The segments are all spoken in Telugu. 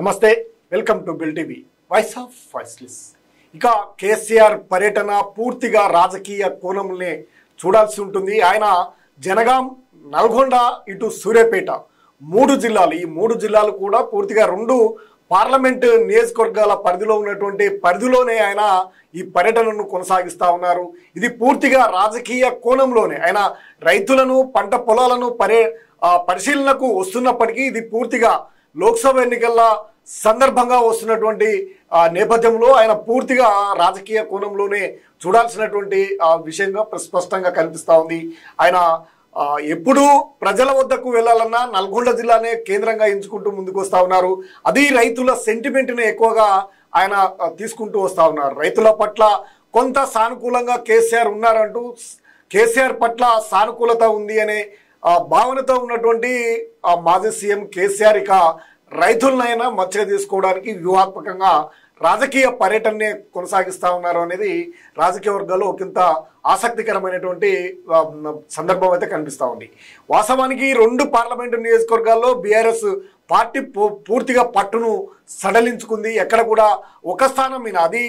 నమస్తే welcome to Bell TV voice of voiceless. ఇక కేసీఆర్ పర్యటన పూర్తిగా రాజకీయ కోణంలోనే చూడాల్సి ఉంటుంది. ఆయన జనగాం, నల్గొండ, ఇటు సూర్యాపేట మూడు జిల్లాలు, ఈ మూడు జిల్లాలు కూడా పూర్తిగా రెండు పార్లమెంట్ నియోజకవర్గాల పరిధిలో ఉన్నటువంటి పరిధిలోనే ఆయన ఈ పర్యటనను కొనసాగిస్తా ఉన్నారు. ఇది పూర్తిగా రాజకీయ కోణంలోనే ఆయన రైతులను, పంట పొలాలను పరిశీలనకు వస్తున్నప్పటికీ ఇది పూర్తిగా లోక్సభ ఎన్నికల సందర్భంగా వస్తున్నటువంటి నేపథ్యంలో ఆయన పూర్తిగా రాజకీయ కోణంలోనే చూడాల్సినటువంటి విషయంగా స్పష్టంగా కనిపిస్తూ ఉంది. ఆయన ఎప్పుడూ ప్రజల వద్దకు వెళ్ళాలన్నా నల్గొండ జిల్లానే కేంద్రంగా ఎంచుకుంటూ ముందుకు వస్తూ ఉన్నారు. అది రైతుల సెంటిమెంట్ని ఎక్కువగా ఆయన తీసుకుంటూ వస్తూ ఉన్నారు. రైతుల పట్ల కొంత సానుకూలంగా కేసీఆర్ ఉన్నారంటూ, కేసీఆర్ పట్ల సానుకూలత ఉంది అనే భావనతో ఉన్నటువంటి మాజీ సీఎం కేసీఆర్ ఇక రైతులనైనా మచ్చగా తీసుకోవడానికి వ్యూహాత్మకంగా రాజకీయ పర్యటననే కొనసాగిస్తూ ఉన్నారు అనేది రాజకీయ వర్గాల్లో ఒకంత ఆసక్తికరమైనటువంటి సందర్భం అయితే కనిపిస్తూ ఉంది. వాస్తవానికి రెండు పార్లమెంటు నియోజకవర్గాల్లో బీఆర్ఎస్ పార్టీ పూర్తిగా పట్టును సడలించుకుంది. ఎక్కడ కూడా ఒక స్థానం మీద, అది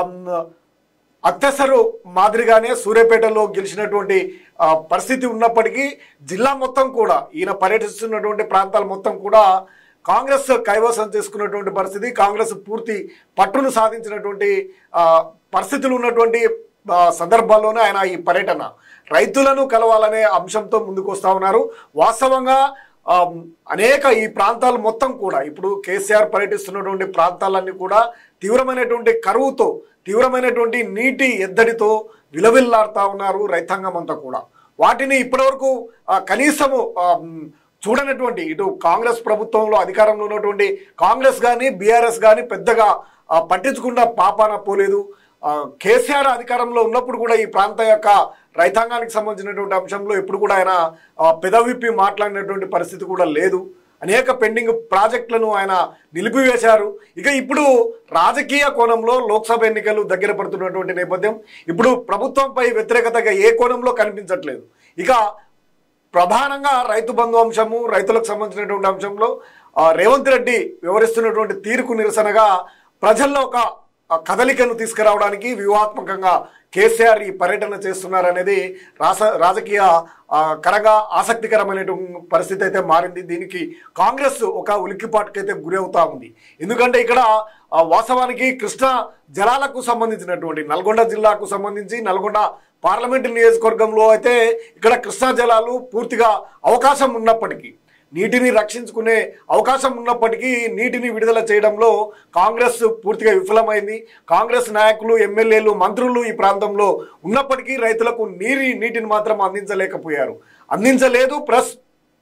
అత్యసరు మాదిరిగానే సూర్యాపేటలో గెలిచినటువంటి పరిస్థితి ఉన్నప్పటికీ జిల్లా మొత్తం కూడా, ఈయన పర్యటిస్తున్నటువంటి ప్రాంతాల మొత్తం కూడా కాంగ్రెస్ కైవసం చేసుకున్నటువంటి పరిస్థితి, కాంగ్రెస్ పూర్తి పట్టును సాధించినటువంటి పరిస్థితులు ఉన్నటువంటి సందర్భాల్లోనే ఆయన ఈ పర్యటన రైతులను కలవాలనే అంశంతో ముందుకు వస్తూ ఉన్నారు. వాస్తవంగా అనేక ఈ ప్రాంతాలు మొత్తం కూడా ఇప్పుడు కేసీఆర్ పర్యటిస్తున్నటువంటి ప్రాంతాలన్నీ కూడా తీవ్రమైనటువంటి కరువుతో, తీవ్రమైనటువంటి నీటి ఎద్దడితో విలవిల్లాడుతూ ఉన్నారు రైతాంగం అంతా కూడా. వాటిని ఇప్పటివరకు కనీసము చూడనటువంటి, ఇటు కాంగ్రెస్ ప్రభుత్వంలో అధికారంలో ఉన్నటువంటి కాంగ్రెస్ కానీ బీఆర్ఎస్ కానీ పెద్దగా పట్టించుకున్న పాపాన పోలేదు. కేసీఆర్ అధికారంలో ఉన్నప్పుడు కూడా ఈ ప్రాంతం యొక్క రైతాంగానికి సంబంధించినటువంటి అంశంలో ఎప్పుడు కూడా ఆయన పెదవిప్పి మాట్లాడినటువంటి పరిస్థితి కూడా లేదు. అనేక పెండింగ్ ప్రాజెక్టులను ఆయన నిలిపివేశారు. ఇక ఇప్పుడు రాజకీయ కోణంలో లోక్సభ ఎన్నికలు దగ్గర పడుతున్నటువంటి నేపథ్యం, ఇప్పుడు ప్రభుత్వంపై వ్యతిరేకతగా ఏ కోణంలో కనిపించట్లేదు. ఇక ప్రధానంగా రైతు బంధు అంశము, రైతులకు సంబంధించినటువంటి అంశంలో రేవంత్ రెడ్డి వ్యవహరిస్తున్నటువంటి తీరుకు నిరసనగా ప్రజల్లో ఒక కదలికను తీసుకురావడానికి వ్యూహాత్మకంగా కేసీఆర్ ఈ పర్యటన చేస్తున్నారనేది రాజకీయ కరగా ఆసక్తికరమైనటువంటి పరిస్థితి అయితే మారింది. దీనికి కాంగ్రెస్ ఒక ఉలిక్కిపాటుకైతే గురి అవుతా ఉంది. ఎందుకంటే ఇక్కడ వాస్తవానికి కృష్ణా జలాలకు సంబంధించినటువంటి నల్గొండ జిల్లాకు సంబంధించి నల్గొండ పార్లమెంటు నియోజకవర్గంలో అయితే ఇక్కడ కృష్ణా జలాలు పూర్తిగా అవకాశం ఉన్నప్పటికీ, నీటిని రక్షించుకునే అవకాశం ఉన్నప్పటికీ నీటిని విడుదల చేయడంలో కాంగ్రెస్ పూర్తిగా విఫలమైంది. కాంగ్రెస్ నాయకులు, ఎమ్మెల్యేలు, మంత్రులు ఈ ప్రాంతంలో ఉన్నప్పటికీ రైతులకు నీటిని మాత్రం అందించలేదు. ప్లస్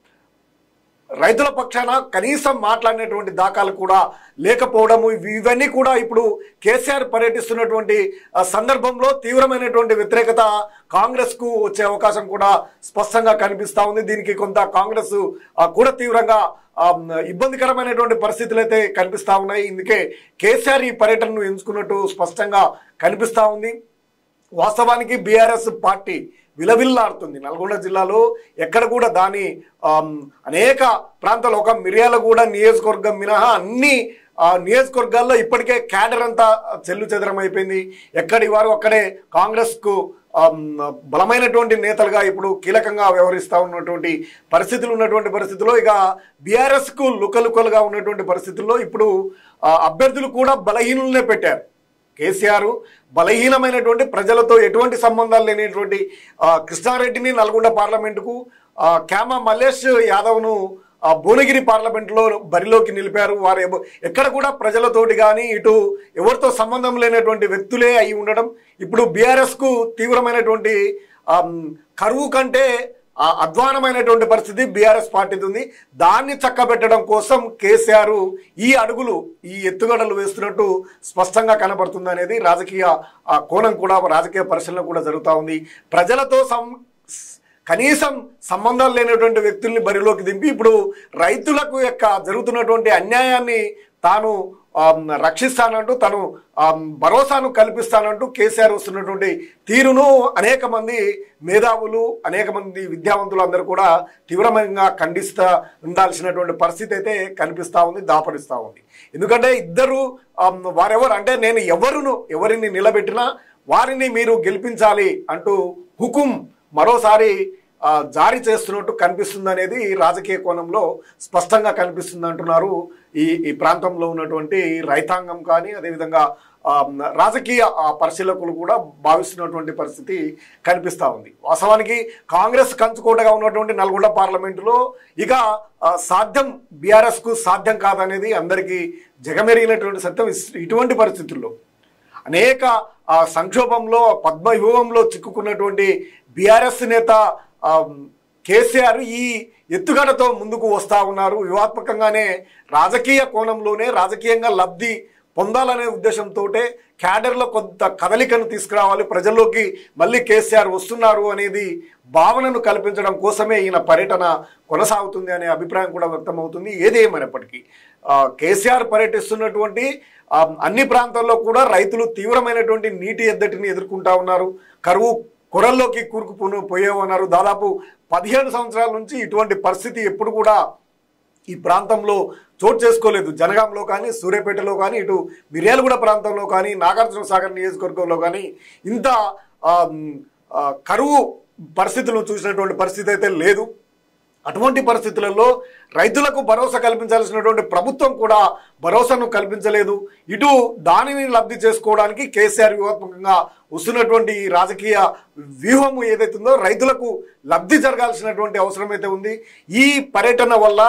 రైతుల పక్షాన కనీసం మాట్లాడినటువంటి దాఖలు కూడా లేకపోవడము, ఇవన్నీ కూడా ఇప్పుడు కేసీఆర్ పర్యటిస్తున్నటువంటి సందర్భంలో తీవ్రమైనటువంటి వ్యతిరేకత కాంగ్రెస్కు వచ్చే అవకాశం కూడా స్పష్టంగా కనిపిస్తూ ఉంది. దీనికి కొంత కాంగ్రెస్ కూడా తీవ్రంగా ఇబ్బందికరమైనటువంటి పరిస్థితులు అయితే కనిపిస్తూ ఉన్నాయి. ఇందుకే కేసీఆర్ ఈ పర్యటనను ఎంచుకున్నట్టు స్పష్టంగా కనిపిస్తూ ఉంది. వాస్తవానికి బీఆర్ఎస్ పార్టీ విలవిల్లాడుతుంది. నల్గొండ జిల్లాలో ఎక్కడ కూడా దాని అనేక ప్రాంతాలు, ఒక మిర్యాలగూడ నియోజకవర్గం మినహా అన్ని నియోజకవర్గాల్లో ఇప్పటికే క్యాడర్ అంతా చెల్లు చెదరం అయిపోయింది. ఎక్కడి వారు అక్కడే కాంగ్రెస్కు బలమైనటువంటి నేతలుగా ఇప్పుడు కీలకంగా వ్యవహరిస్తూ ఉన్నటువంటి పరిస్థితుల్లో ఇక బీఆర్ఎస్కు లుకలుకలుగా ఉన్నటువంటి పరిస్థితుల్లో ఇప్పుడు అభ్యర్థులు కూడా బలహీనులనే పెట్టారు. కేసీఆర్ బలహీనమైనటువంటి, ప్రజలతో ఎటువంటి సంబంధాలు లేనటువంటి కృష్ణారెడ్డిని నల్గొండ పార్లమెంటుకు, క్యామా మల్లేష్ యాదవ్ను భువనగిరి పార్లమెంటులో బరిలోకి నిలిపారు. వారు ఎక్కడ కూడా ప్రజలతోటి కానీ ఇటు ఎవరితో సంబంధం లేనటువంటి వ్యక్తులే అయి ఉండడం ఇప్పుడు బీఆర్ఎస్కు తీవ్రమైనటువంటి కరువు కంటే అధ్వానమైనటువంటి పరిస్థితి బీఆర్ఎస్ పార్టీది ఉంది. దాన్ని చక్కబెట్టడం కోసం కేసీఆర్ ఈ ఎత్తుగడలు వేస్తున్నట్టు స్పష్టంగా కనబడుతుంది అనేది రాజకీయ కోణం కూడా, రాజకీయ పరిశీలన కూడా జరుగుతూ ఉంది. ప్రజలతో కనీసం సంబంధాలు లేనటువంటి వ్యక్తుల్ని బరిలోకి దింపి ఇప్పుడు రైతులకు జరుగుతున్నటువంటి అన్యాయాన్ని తాను రక్షిస్తానంటూ తను భరోసాను కల్పిస్తానంటూ కేసీఆర్ వస్తున్నటువంటి తీరును అనేక మంది మేధావులు అనేక మంది విద్యావంతులు అందరూ కూడా తీవ్రంగా ఖండిస్తూ ఉండాల్సినటువంటి పరిస్థితి అయితే కనిపిస్తూ ఉంది, దాపరిస్తూ ఉంది. ఎందుకంటే ఇద్దరు వారెవరు అంటే నేను ఎవరిని నిలబెట్టినా వారిని మీరు గెలిపించాలి అంటూ హుకుం మరోసారి జారీ చేస్తున్నట్టు కనిపిస్తుంది అనేది రాజకీయ కోణంలో స్పష్టంగా కనిపిస్తుంది అంటున్నారు ఈ ప్రాంతంలో ఉన్నటువంటి రైతాంగం కానీ అదేవిధంగా రాజకీయ పరిశీలకులు కూడా భావిస్తున్నటువంటి పరిస్థితి కనిపిస్తూ ఉంది. వాస్తవానికి కాంగ్రెస్ కంచుకోటగా ఉన్నటువంటి నల్గొండ పార్లమెంటులో ఇక సాధ్యం బీఆర్ఎస్కు సాధ్యం కాదనేది అందరికీ జగమెరిగినటువంటి సత్యం. ఇటువంటి పరిస్థితుల్లో అనేక సంక్షోభంలో పద్మవ్యూహంలో చిక్కుకున్నటువంటి బీఆర్ఎస్ నేత కేసీఆర్ ఈ ఎత్తుగడతో ముందుకు వస్తూ ఉన్నారు. వ్యూహాత్మకంగానే రాజకీయ కోణంలోనే రాజకీయంగా లబ్ధి పొందాలనే ఉద్దేశంతో క్యాడర్లో కొంత కదలికను తీసుకురావాలి, ప్రజల్లోకి మళ్ళీ కేసీఆర్ వస్తున్నారు అనేది భావనను కల్పించడం కోసమే ఈయన పర్యటన కొనసాగుతుంది అనే అభిప్రాయం కూడా వ్యక్తమవుతుంది. ఏదేమైనప్పటికీ కేసీఆర్ పర్యటిస్తున్నటువంటి అన్ని ప్రాంతాల్లో కూడా రైతులు తీవ్రమైనటువంటి నీటి ఎద్దటిని ఎదుర్కొంటా ఉన్నారు. కరువు కొరల్లోకి కూరుకుపోయేవన్నారు. దాదాపు 15 సంవత్సరాల నుంచి ఇటువంటి పరిస్థితి ఎప్పుడు కూడా ఈ ప్రాంతంలో చోటు చేసుకోలేదు. జనగాంలో కానీ సూర్యాపేటలో కానీ ఇటు మిర్యాలగూడ ప్రాంతంలో కానీ నాగార్జున సాగర్ నియోజకవర్గంలో కానీ ఇంత కరువు పరిస్థితులను చూసినటువంటి పరిస్థితి అయితే లేదు. అటువంటి పరిస్థితులలో రైతులకు భరోసా కల్పించాల్సినటువంటి ప్రభుత్వం కూడా భరోసాను కల్పించలేదు. ఇటు దానిని లబ్ధి చేసుకోవడానికి కేసీఆర్ వ్యూహాత్మకంగా వస్తున్నటువంటి రాజకీయ వ్యూహం ఏదైతుందో రైతులకు లబ్ధి జరగాల్సినటువంటి అవసరం అయితే ఉంది. ఈ పర్యటన వల్ల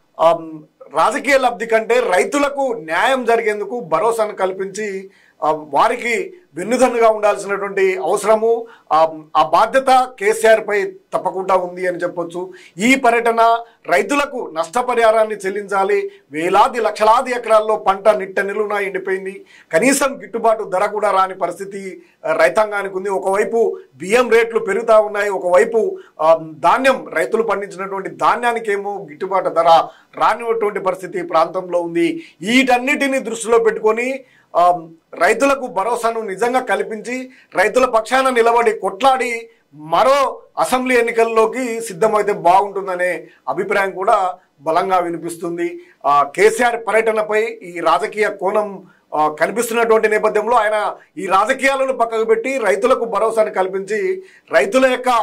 రాజకీయ లబ్ధి కంటే రైతులకు న్యాయం జరిగేందుకు భరోసాను కల్పించి వారికి వెన్నుదన్నుగా ఉండాల్సినటువంటి అవసరము ఆ బాధ్యత కేసీఆర్ పై తప్పకుండా ఉంది అని చెప్పొచ్చు. ఈ పర్యటన రైతులకు నష్టపరిహారాన్ని చెల్లించాలి. వేలాది లక్షలాది ఎకరాల్లో పంట నిట్ట నిలువునా ఎండిపోయింది. కనీసం గిట్టుబాటు ధర కూడా రాని పరిస్థితి రైతాంగానికి ఉంది. ఒకవైపు బియ్యం రేట్లు పెరుగుతూ ఉన్నాయి, ఒకవైపు ధాన్యం రైతులు పండించినటువంటి ధాన్యానికేమో గిట్టుబాటు ధర రానిటువంటి పరిస్థితి ప్రాంతంలో ఉంది. వీటన్నిటిని దృష్టిలో పెట్టుకొని రైతులకు భరోసాను నిజంగా కల్పించి రైతుల పక్షాన నిలబడి కొట్లాడి మరో అసెంబ్లీ ఎన్నికల్లోకి సిద్ధమైతే బాగుంటుందనే అభిప్రాయం కూడా బలంగా వినిపిస్తుంది. కేసీఆర్ పర్యటనపై ఈ రాజకీయ కోణం కనిపిస్తున్నటువంటి నేపథ్యంలో ఆయన ఈ రాజకీయాలను పక్కకు పెట్టి రైతులకు భరోసాను కల్పించి రైతుల యొక్క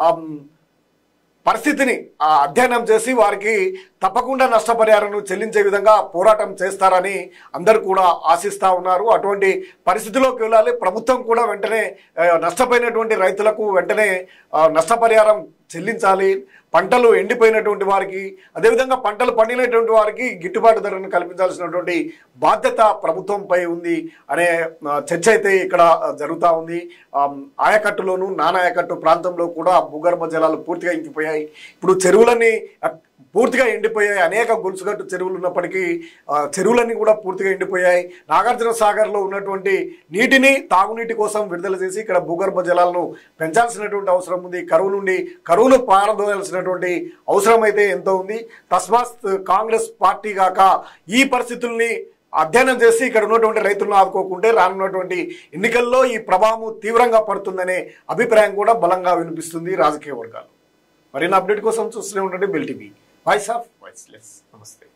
పరిస్థితిని అధ్యయనం చేసి వారికి తప్పకుండా నష్టపరిహారం చెల్లించే విధంగా పోరాటం చేస్తారని అందరూ కూడా ఆశిస్తూ ఉన్నారు. అటువంటి పరిస్థితిలోకి వెళ్ళాలి. ప్రభుత్వం కూడా వెంటనే నష్టపోయినటువంటి రైతులకు వెంటనే నష్టపరిహారం చెల్లించాలి. పంటలు ఎండిపోయినటువంటి వారికి అదేవిధంగా పంటలు పండినటువంటి వారికి గిట్టుబాటు ధరను కల్పించాల్సినటువంటి బాధ్యత ప్రభుత్వంపై ఉంది అనే చర్చ అయితే ఇక్కడ జరుగుతూ ఉంది. ఆయకట్టులోను నానాయకట్టు ప్రాంతంలో కూడా భూగర్భ జలాలు పూర్తిగా ఇంకిపోయాయి. ఇప్పుడు చెరువులన్నీ పూర్తిగా ఎండిపోయాయి. అనేక గొలుసుగట్టు చెరువులు ఉన్నప్పటికీ చెరువులన్నీ కూడా పూర్తిగా ఎండిపోయాయి. నాగార్జున సాగర్లో ఉన్నటువంటి నీటిని తాగునీటి కోసం విడుదల చేసి ఇక్కడ భూగర్భ జలాలను పెంచాల్సినటువంటి అవసరం ఉంది. కరువును పారదోయాల్సినటువంటి అవసరం అయితే ఎంతో ఉంది. తస్మాత్ కాంగ్రెస్ పార్టీ గాక ఈ పరిస్థితుల్ని అధ్యయనం చేసి ఇక్కడ ఉన్నటువంటి రైతులను ఆదుకోకుంటే రానున్నటువంటి ఎన్నికల్లో ఈ ప్రభావం తీవ్రంగా పడుతుందనే అభిప్రాయం కూడా బలంగా వినిపిస్తుంది రాజకీయ వర్గాలు. మరిన్ని అప్డేట్ కోసం చూస్తూనే ఉండండి Bell TV, voice of voiceless. నమస్తే.